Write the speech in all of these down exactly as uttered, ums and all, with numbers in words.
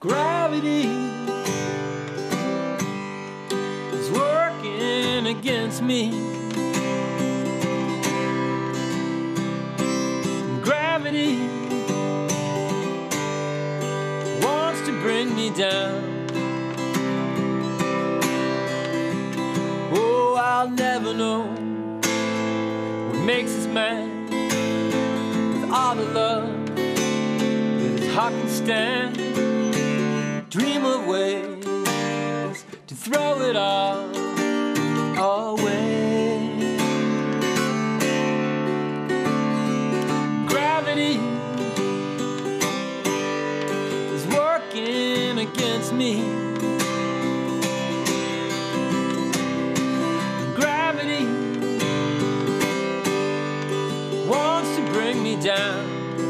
Gravity is working against me. Gravity wants to bring me down. Oh, I'll never know what makes us mad, with all the love that his heart can stand. Dream of ways to throw it all away. Gravity is working against me. Gravity wants to bring me down.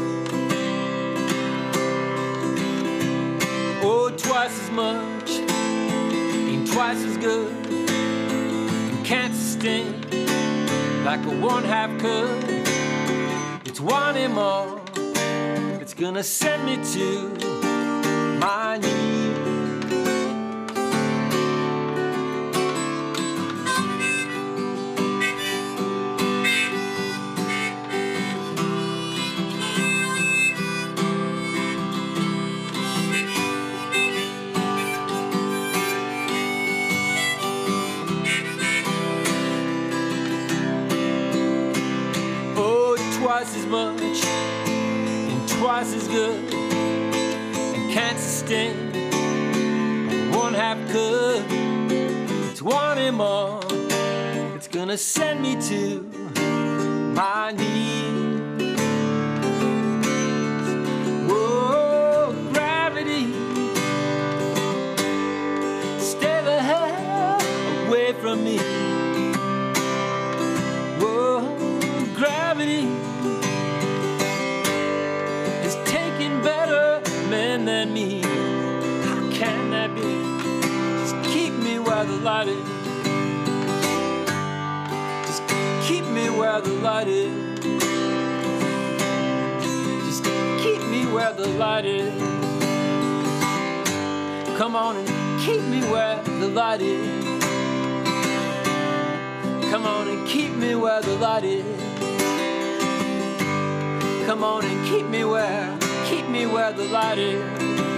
Oh, twice as much ain't twice as good, and can't sustain like a one half could. It's wanting more, it's gonna send me to my knees. Twice as much and twice as good, and can't sustain one half could. It's wanting more, it's gonna send me to my knees. Whoa, gravity, stay the hell away from me. Whoa, gravity than me. How can that be? Just keep me where the light is. Just keep me where the light is. Just keep me where the light is. Come on and keep me where the light is. Come on and keep me where the light is. Come on and keep me where Keep me where the light is.